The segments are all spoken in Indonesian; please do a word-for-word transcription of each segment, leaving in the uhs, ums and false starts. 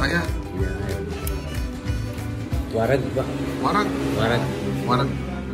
saya. Ya, waret Pak. Waret. Waret. Waret.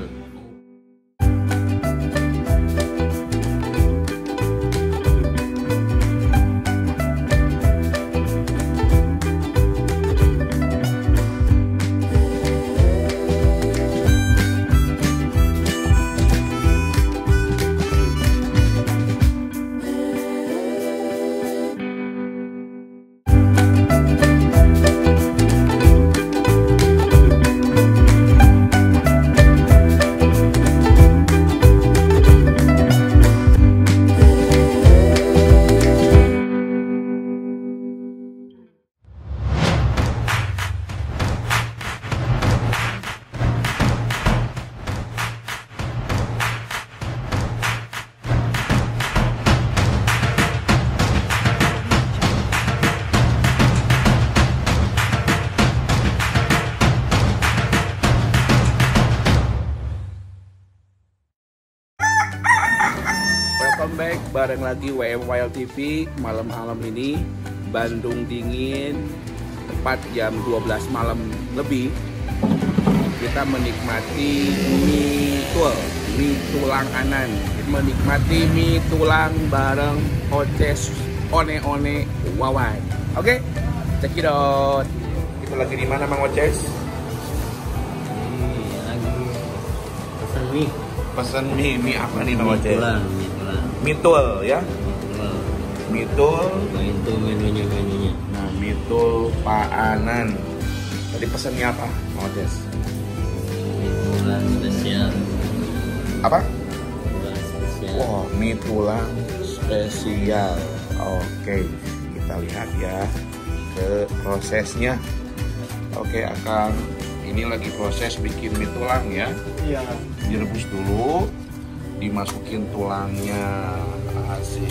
Welcome back bareng lagi W M Wild T V. Malam-malam ini Bandung dingin, tepat jam dua belas malam lebih, kita menikmati mie tul, mie tulang anan. Menikmati mie tulang bareng Oces One-One Wawan. Oke, check it out. Kita lagi di mana Mang Oces? Ini lagi pesan mie. Pesan mie, mie apa nih Mang Oces? Mie tulang, mie tulang. Mie tul ya? Mie Mie tul. Nah, itu menunya menunya. Nah, mie tul Pak Anan. Tadi pesannya apa Mang Oces? Mie tulang spesial. Apa? Tulang spesial. Wow, mie tulang spesial. Oke, kita lihat ya ke prosesnya. Oke, Akang, ini lagi proses bikin mie tulang ya. Iya. Direbus dulu, dimasukin tulangnya. Asik.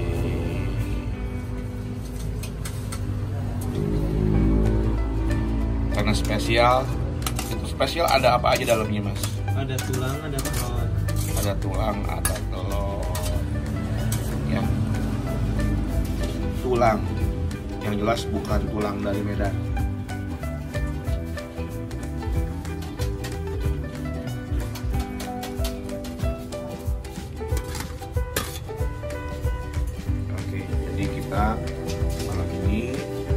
Karena spesial, itu spesial ada apa aja dalamnya Mas? Ada tulang, ada telur. Ada tulang, ada telur, ya. Tulang, yang jelas bukan tulang dari Medan. Oke, jadi kita malam ini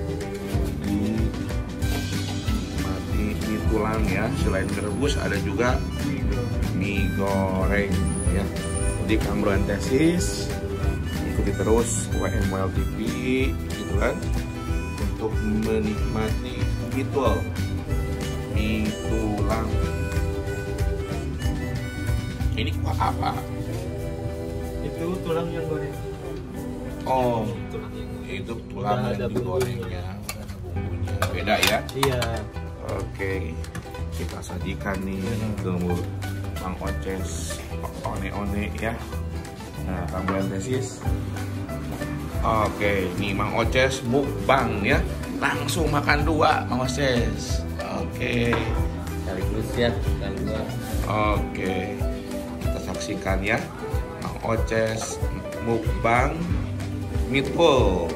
dinikmati mie tulang ya. Selain direbus ada juga mie goreng ya. Jadi Kang Bro Antesis ikuti terus W M Wild T V gitu kan, untuk menikmati mie tul, mie tulang. Ini kuah apa? Itu tulang yang goreng. Oh, Tulang yang goreng. itu tulang Udah ada yang digorengnya, udah ada bumbunya. Beda ya? Iya. Oke, kita sajikan nih ke Mang Oces One-One ya. Nah, Kang Antesis. Oke, nih Mang Oces mukbang ya. Langsung makan dua Mang Oces. Oke. Sekaligus ya, dan gua. Oke. Kita saksikan ya. Mang Oces mukbang mie tul.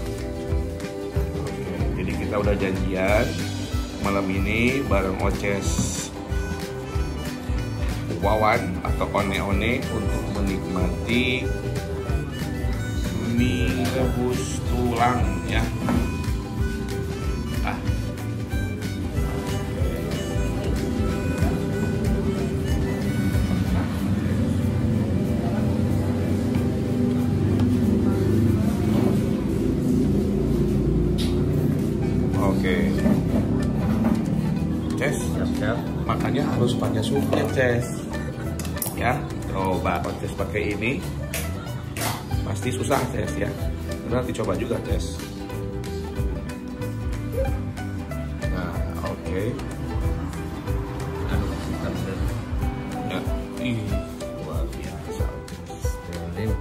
Oke, jadi kita udah janjian malam ini bareng Oces Wawan atau One-One untuk menikmati mie rebus tulang ya. Ah. Oke. Ces, Siap-siap. makannya harus pakai supnya, Ces. Ya, coba Oces pakai ini. Pasti susah, Ces ya. Nanti coba juga, Ces. Nah, oke. Anu sambil Ya, ih, luar biasa. steril.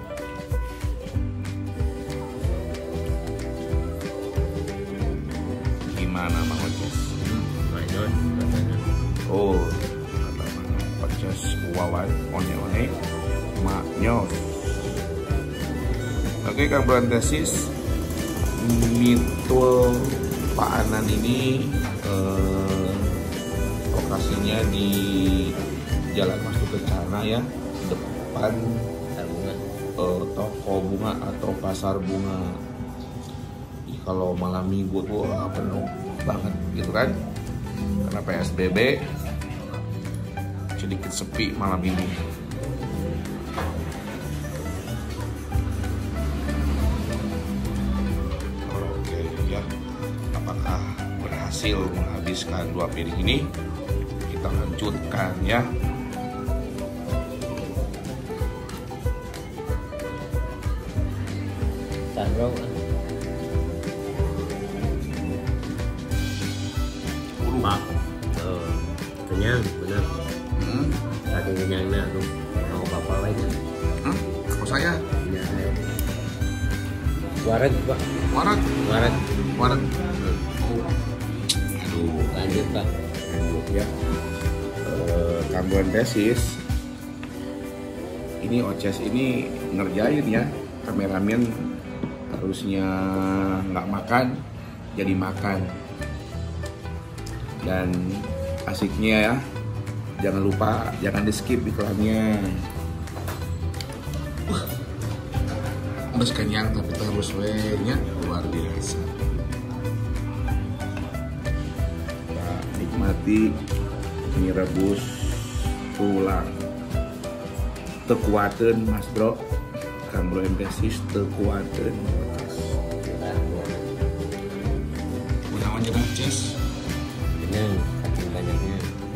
Gimana, Mang Oces? Hmm, lanjut rasanya. Oh, kata Mang Oces Wawan, One-One, maknyos. Oke, Kang Brandesis, mie tul Pak Anan ini eh, lokasinya di Jalan Masuk Kencana ya, depan Pasar bunga. eh, toko bunga atau pasar bunga. Ih, kalau malam minggu tuh wah, penuh banget gitu kan, karena P S B B sedikit sepi malam ini. Oke ya, apakah berhasil menghabiskan dua piring ini? Kita lanjutkan ya. Sandro. Pak, oh, kenyang benar. Hmm? Saking kenyangnya tuh mau apa lagi? Hmm? Kok saya? Ya, waret pak, Warat, waret. warat. Oh. Aduh, Lanjut pak. lanjut ya. Eh, Kambuhan tesis. Ini Oces ini ngerjain ya. Kameramen harusnya nggak makan, jadi makan. Dan asiknya ya, jangan lupa jangan di skip iklannya. Wah, bes kenyang tapi terus wenya luar biasa. Kita nikmati mie rebus tulang. Tekuaten mas bro, Kang Bro Empesis tekuaten. Udah aja Ces. Kenyang, saking banyaknya.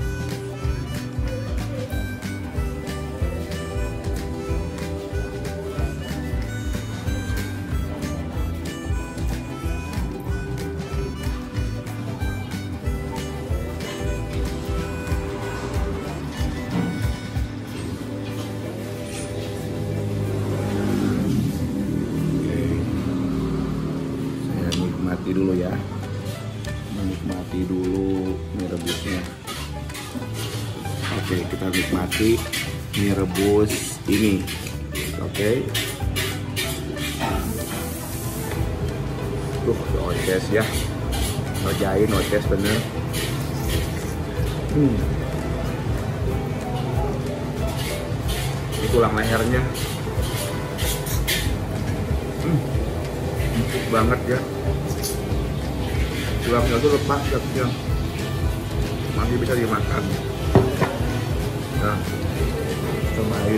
Saya nikmati dulu ya, menikmati dulu mie rebusnya. Oke, kita nikmati mie rebus ini. Oke. Tuh, Oces ya, ngerjain Oces bener. Hmm. Ini tulang lehernya. Hmm. Empuk banget ya. Tulangnya tuh lepas ya, masih bisa dimakan. Nah, cobain.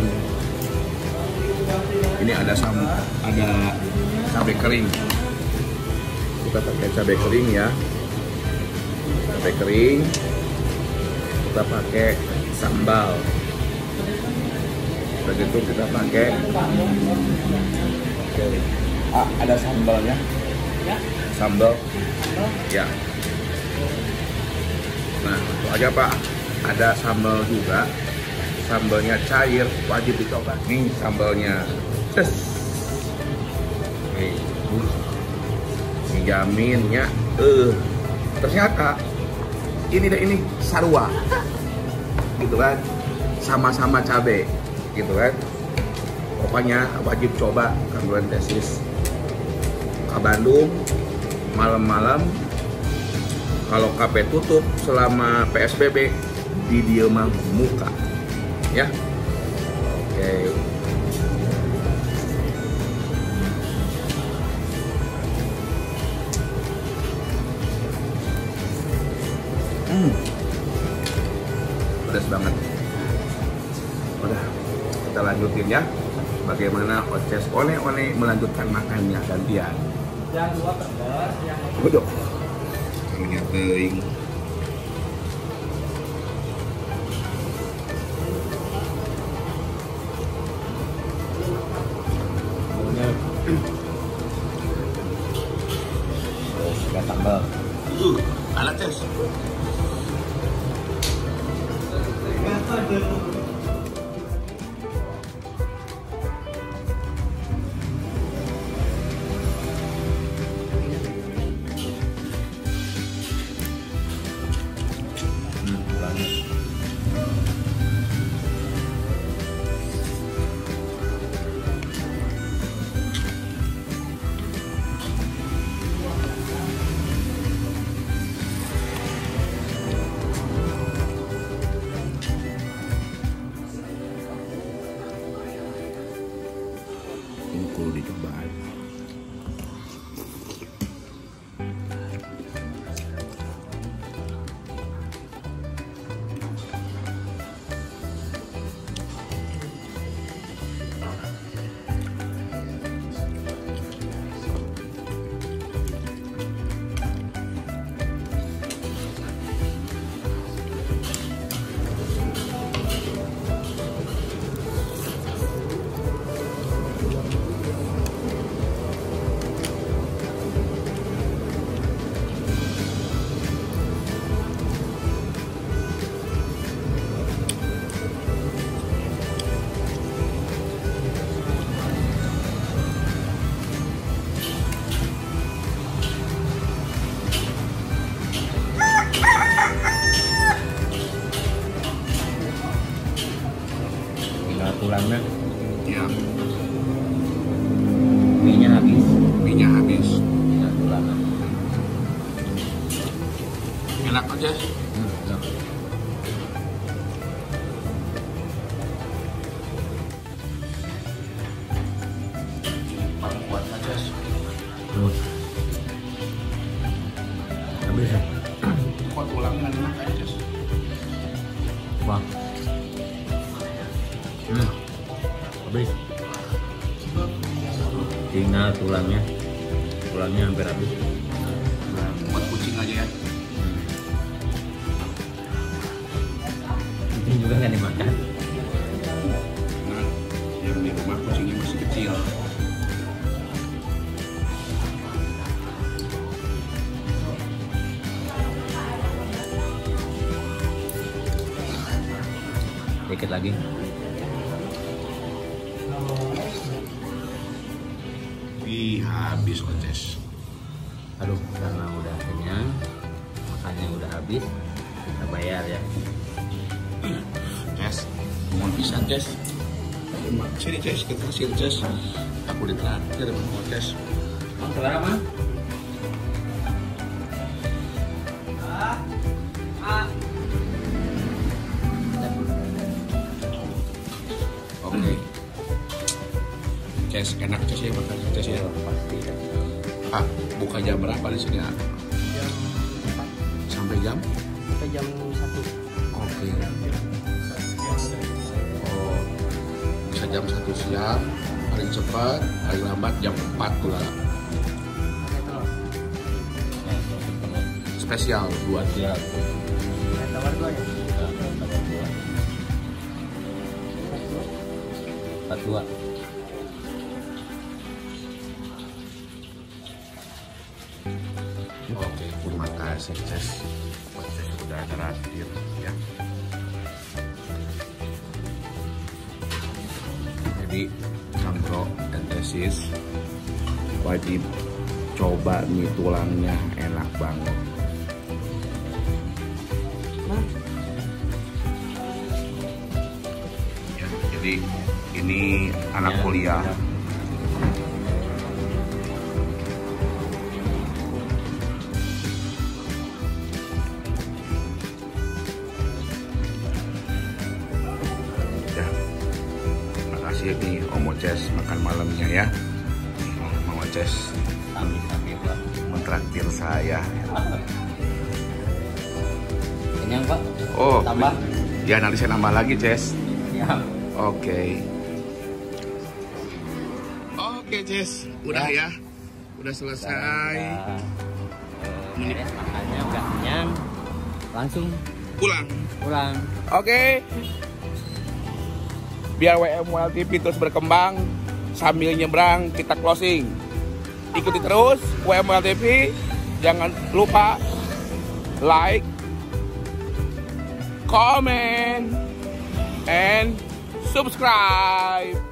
Ini ada sam, ada cabai kering. Kita pakai cabai kering ya. Cabai kering. Kita pakai sambal. Begitu kita pakai. Oke. Ah, ada sambalnya. Sambal. Ya. Nah, itu aja Pak. Ada sambal juga. Sambalnya cair, wajib dicoba. Nih sambalnya. Tes. Nih, uh. Dijaminnya. Eh, ternyata ini deh ini sarua. Gitu kan? Sama-sama cabe. Gitu kan? Pokoknya wajib coba Kambuhan tesis. Ke Bandung malam-malam, kalau K P tutup selama P S B B, di dia mah muka ya. Oke. Hmm. Pedas banget. Udah, kita lanjutin ya. Bagaimana Oces one-one melanjutkan makannya gantian. Yang dua pedas, yang Bodoh. Kayaknya teuing. Terus ada sambal. Uh, ada Ces. Enak aja. Hmm, enak. Paling kuat aja. Tuh. Habis ya? Kuat tulangnya enak aja. Wah. Hmm. Habis. Tinggal tulangnya. Tulangnya hampir habis. Buat kucing aja ya. Kucing juga nggak dimakan. Nah, yang di rumah kucingnya masih kecil. Dikit lagi. Ih, habis Oces. Aduh, karena udah kenyang, makannya udah habis, kita bayar ya. Ces, mau bisa Ces. Sini Ces, kita hasil Ces. Aku ditraktir sama Oces. Bang, berapa? Oke. Ces, enak Ces ya makan Ces ya. Pasti ya. Ah, buka jam berapa di sini? Ah? Jam empat Sampai jam? sampai jam satu. Oke. Oh, bisa jam satu siang, paling cepat, paling lambat jam empat pula. Pakai telur. Spesial buat Ya, Ada tawar dua ya. empat dua. Oke, terima kasih Ces. Ces sudah terakhir ya. Jadi Kang Bro dan Tesis wajib coba mie tulangnya, enak banget. Ya, jadi ini anak Ya, kuliah. ya. Ya, makasih nih Om Oces makan malamnya ya. Om Oces Sami-sami Pak. mentraktir saya. Kenyang Pak? Oh, Tambah? ya nanti saya nambah lagi Ces. Ya. Oke. Oke Ces, udah ya, udah selesai. Udah, eh, beres makannya udah kenyang. Langsung Pulang. pulang. Oke. Biar W M W L T V terus berkembang sambil nyebrang kita closing. Ikuti terus W M W L T V. Jangan lupa like, comment, and subscribe.